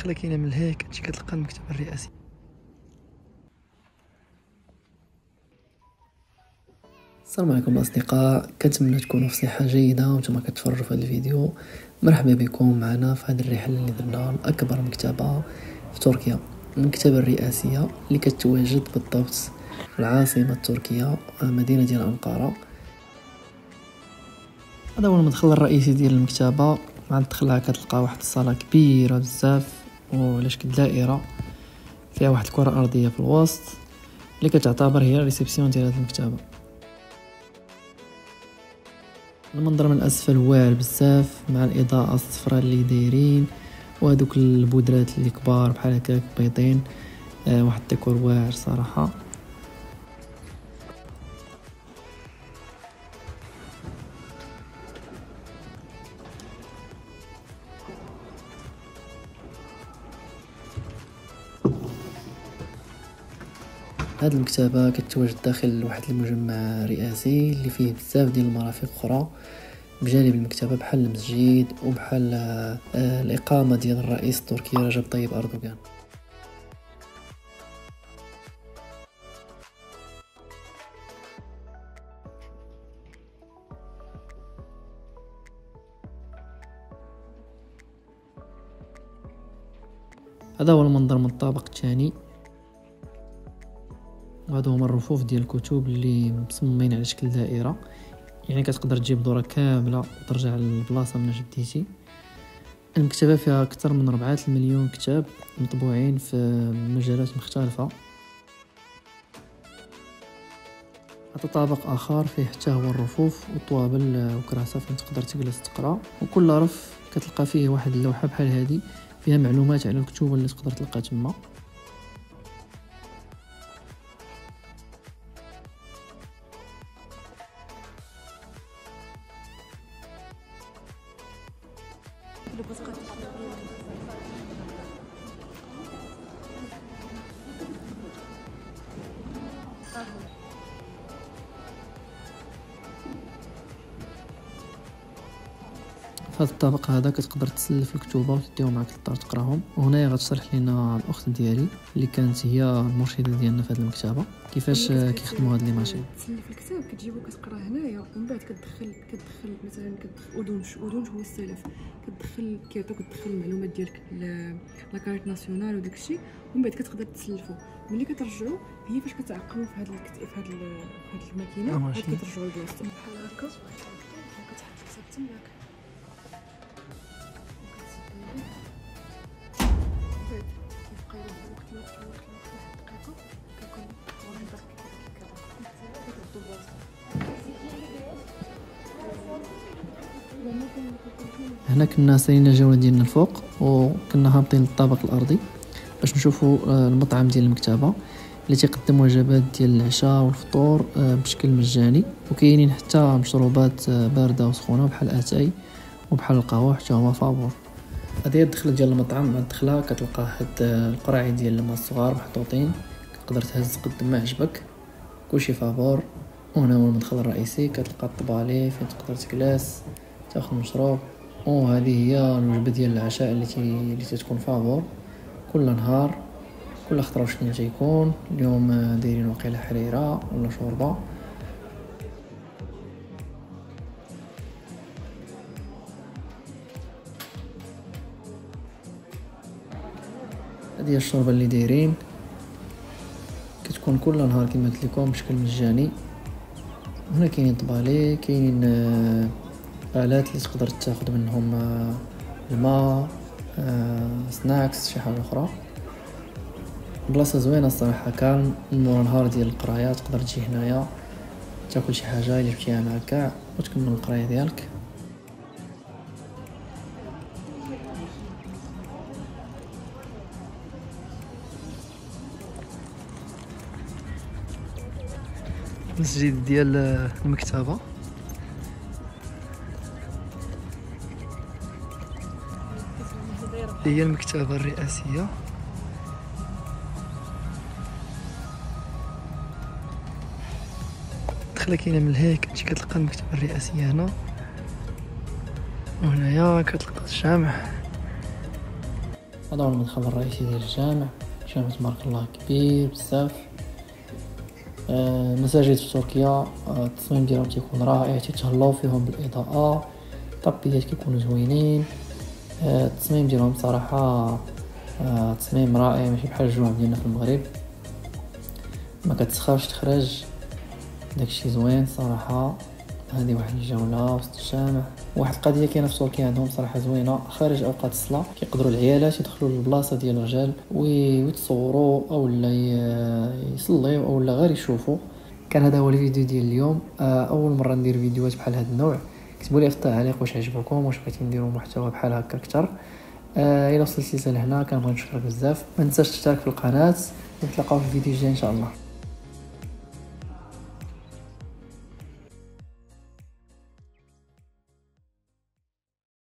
الدخله كاينه من الهيك كتجي كتلقى المكتب الرئاسي. السلام عليكم الاصدقاء، كنتمنى تكونوا في صحه جيده وانتم كتفرجوا في هذا الفيديو. مرحبا بكم معنا في هذه الرحله اللي درنا لاكبر مكتبه في تركيا، المكتبه الرئاسيه اللي كتواجد بالضبط في العاصمه التركيه مدينه ديال انقره. هذا هو المدخل الرئيسي ديال المكتبه. مع الدخله كتلقى واحد الصاله كبيره بزاف وعلى شكل دائره فيها واحد الكره ارضيه في الوسط اللي كتعتبر هي الريسبسيون ديال هذه المكتبه. المنظر من الاسفل واعر بزاف مع الاضاءه الصفراء اللي دايرين وهذوك البودرات اللي كبار بحال هكاك بيضين. واحد الديكور واعر صراحه. هاد المكتبه كتواجد داخل واحد المجمع رئاسي اللي فيه بزاف ديال المرافق اخرى بجانب المكتبه، بحال المسجد وبحال الاقامه ديال الرئيس التركي رجب طيب اردوغان. هذا هو المنظر من الطابق الثاني، وهذا هما الرفوف ديال الكتب اللي مصممين على شكل دائره، يعني كتقدر تجيب دوره كامله وترجع للبلاصه من بديتي. المكتبه فيها اكثر من 4 مليون كتاب مطبوعين في مجالات مختلفه. هذا طابق اخر فيه حتى هو الرفوف والطوابل وكراسه فين تقدر تجلس تقرا، وكل رف كتلقى فيه واحد اللوحه بحال هذه فيها معلومات على الكتب اللي تقدر تلقى تما. في هذا الطابق هذا كتقدر تسلف الكتوبه وتديهم معك للدار تقراهم. وهنايا غتشرح لنا الاخت ديالي اللي كانت هي المرشده ديالنا في هذه المكتبه كيفاش كيخدموا هاد لي ماشين. تسلف الكتاب كتجيبو كتقرا هنايا ومن بعد كتدخل مثلا اودونج هو السلف، كتدخل المعلومات ديالك لا كارت ناسيونال وداك الشيء، ومن بعد كتقدر تسلفو. ملي كترجعو هي فاش كتعقمو في هاد الماكينه كترجعو لبلاصتو بحال هكا. كتحط الكتاب تماك هنا كنا سالينا الجوله ديالنا الفوق وكنا هابطين للطابق الارضي باش نشوفوا المطعم ديال المكتبه اللي تيقدم وجبات ديال العشاء والفطور بشكل مجاني، وكاينين حتى مشروبات بارده وسخونه بحال اتاي وبحال القهوه حتى هما فابور. هذه هي الدخله ديال المطعم. مع الدخله كتلقى هاد القراعي ديال الماء الصغار محطوطين، تقدر تهز قد ما عجبك، كلشي فابور. وهنا هو المدخل الرئيسي، كتلقى الطبالي فين تقدر تجلس تاخذ مشروب. وهذه هي الوجبه ديال العشاء اللي تتكون فابور كل نهار، كل خطره شنو تيكون. اليوم دايرين وقيله حريره ولا شوربه. هذه هي الشوربه اللي دايرين، كتكون كل نهار كما قلت لكم بشكل مجاني. هنا كاينين طبالي، كاينين آلات اللي تقدر تاخذ منهم الماء، سناكس، شي حاجه اخرى. بلاصه زوينه الصراحه، كان مورا نهار ديال القرايه تقدر تجي هنايا تاكل شي حاجه اللي جبتيها معاك كاع وتكمل القرايه ديالك. المسجد ديال المكتبه، هي المكتبه الرئاسيه. الدخله كاينه من هيك كتجي كتلقى المكتبه الرئاسيه هنا، وهنايا كتلقى الجامع. هذا هو المدخل الرئيسي ديال الجامع. جامع تبارك الله كبير بزاف. المساجد في تركيا التصميم ديالهم تيكون رائع، تيتهلاو فيهم بالاضاءه، الطابيات كيكونوا زوينين. التصميم ديالهم صراحه تصميم رائع، ماشي بحال الجوع ديالنا في المغرب، ما كتسخرش تخرج، داكشي زوين صراحه. هذه واحد الجوله وسط الجامع. واحد القضيه كاينه في تركيا عندهم صراحه زوينه، خارج اوقات الصلاه كيقدروا العيالات يدخلوا للبلاصه ديال الرجال ويتصوروا او لا يصليوا او لا غير يشوفوا. كان هذا هو الفيديو ديال اليوم. اول مره ندير فيديوهات بحال هذا النوع. كتبوا لي في التعليق واش عجبكم، واش بغيتي نديروا محتوى بحال هكا اكثر. الى وصلتي لهنا كنبغي نشكرك بزاف. ما تنساش تشترك في القناه، ونتلاقاو في الفيديو الجاي ان شاء الله.